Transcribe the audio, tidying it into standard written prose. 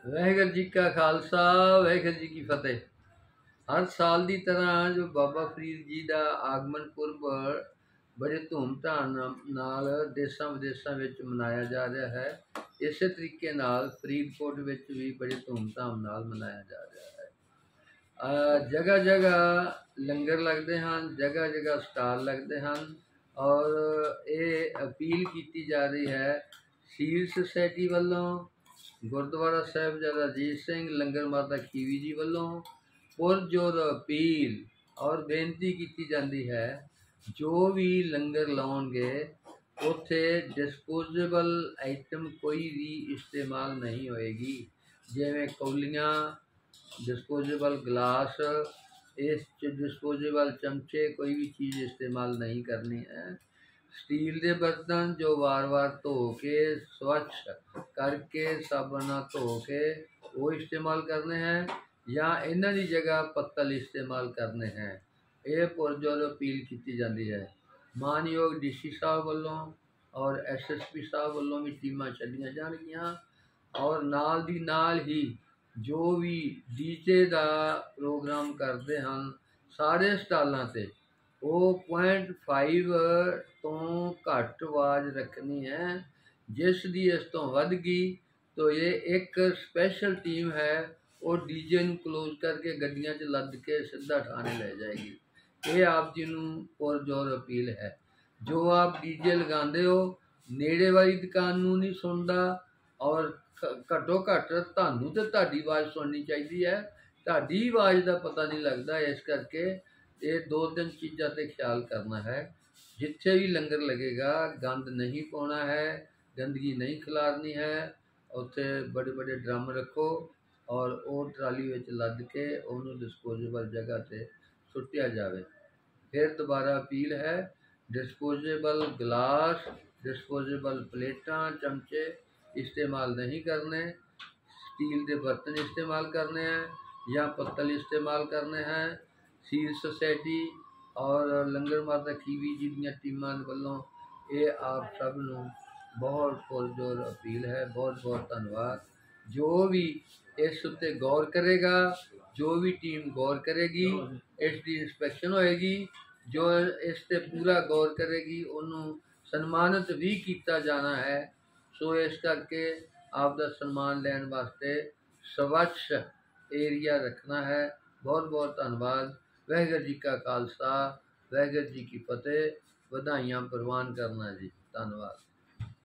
ਵਾਹਿਗੁਰੂ ਜੀ ਕਾ ਖਾਲਸਾ, ਵਾਹਿਗੁਰੂ ਜੀ ਕੀ ਫਤਿਹ। ਹਰ ਸਾਲ ਦੀ ਤਰ੍ਹਾਂ ਜੋ ਬਾਬਾ ਫਰੀਦ ਜੀ ਦਾ ਆਗਮਨ ਪੁਰਬ ਬੜੇ ਧੂਮਧਾਮ ਨਾਲ ਦੇਸ਼ਾਂ ਵਿਦੇਸ਼ਾਂ ਵਿੱਚ ਮਨਾਇਆ ਜਾ ਰਿਹਾ ਹੈ, ਇਸੇ ਤਰੀਕੇ ਨਾਲ ਫਰੀਦਕੋਟ ਵਿੱਚ ਵੀ ਬੜੇ ਧੂਮਧਾਮ ਨਾਲ ਮਨਾਇਆ ਜਾ ਰਿਹਾ ਹੈ। ਜਗ੍ਹਾ ਜਗ੍ਹਾ ਲੰਗਰ ਲੱਗਦੇ ਹਨ, ਜਗ੍ਹਾ ਜਗ੍ਹਾ ਸਟਾਲ ਲੱਗਦੇ ਹਨ ਔਰ ਇਹ ਅਪੀਲ ਕੀਤੀ ਜਾ ਰਹੀ ਹੈ ਸੀਲ ਸੁਸਾਇਟੀ ਵੱਲੋਂ, ਗੁਰਦੁਆਰਾ ਸਾਹਿਬਜ਼ਾਦਾ ਅਜੀਤ ਸਿੰਘ ਲੰਗਰ ਮਾਤਾ ਖੀਵੀ ਜੀ ਵੱਲੋਂ ਪੁਰਜੋਰ ਅਪੀਲ ਔਰ ਬੇਨਤੀ ਕੀਤੀ ਜਾਂਦੀ ਹੈ, ਜੋ ਵੀ ਲੰਗਰ ਲਾਉਣਗੇ ਉੱਥੇ ਡਿਸਪੋਜ਼ੇਬਲ ਆਈਟਮ ਕੋਈ ਵੀ ਇਸਤੇਮਾਲ ਨਹੀਂ ਹੋਏਗੀ। ਜਿਵੇਂ ਕੌਲੀਆਂ, डिस्पोजेबल गिलास, इस डिस्पोजेबल चमचे, कोई भी चीज़ इस्तेमाल नहीं करनी है। स्टील के बर्तन जो वार वार धो के स्वच्छ करके साबुन नाल धो के वो इस्तेमाल करने हैं, या इन्हां दी जगह पत्तल इस्तेमाल करने हैं। ये पुरजोर अपील की जाती है। मानयोग DC साहब वालों और SSP साहब वालों भी टीमां छड्डियां जाणगियां और नाल दी नाल ही जो भी डीजे का प्रोग्राम करते हैं सारे स्टालों से वो 0.5 तो घट आवाज़ रखनी है। जिस दी इस तो वध गई तो ये एक स्पेशल टीम है, वो डीजे नूं क्लोज करके गड्डियां च लद के सीधा थाने ले जाएगी। ये आप जी नूं पुरजोर अपील है। जो आप डीजे लगाते हो नेड़े वाली दुकान नूं नहीं सुनता और घट्टो घट्ट तुहानूं ते तुहाडी आवाज़ सुननी चाहिए है, तुहाडी आवाज़ का पता नहीं लगता। इस करके ये 2-3 चीज़ों पर ख्याल करना है। जिथे भी लंगर लगेगा गंद नहीं पाना है, गंदगी नहीं खिलारनी है। उत्थे बड़े बड़े ड्रम रखो और वो ट्राली में लद के उन्होंने डिस्पोजेबल जगह से सुट्टिया जाए। फिर दोबारा अपील है, डिस्पोजेबल गिलास, डिस्पोजेबल प्लेटां, चमचे इस्तेमाल नहीं करने। स्टील के बर्तन इस्तेमाल करने हैं या पत्तल इस्तेमाल करने हैं। सील सोसाइटी और लंगर माता खीवी जी दी टीमां वालों ये आप सब नूं बहुत पुरजोर अपील है। बहुत बहुत धन्यवाद। जो भी इस उत्ते गौर करेगा, जो भी टीम गौर करेगी, इसकी इंस्पैक्शन होएगी। जो इस ते पूरा गौर करेगी उन्होंने सन्मानित भी किया जाना है। सो इस करके आपका सम्मान लैन वास्ते स्वच्छ एरिया रखना है। बहुत बहुत धन्यवाद। वाहिगुरू जी का खालसा, वाहिगुरू जी की फतेह। बधाइयां प्रवान करना जी। धन्यवाद।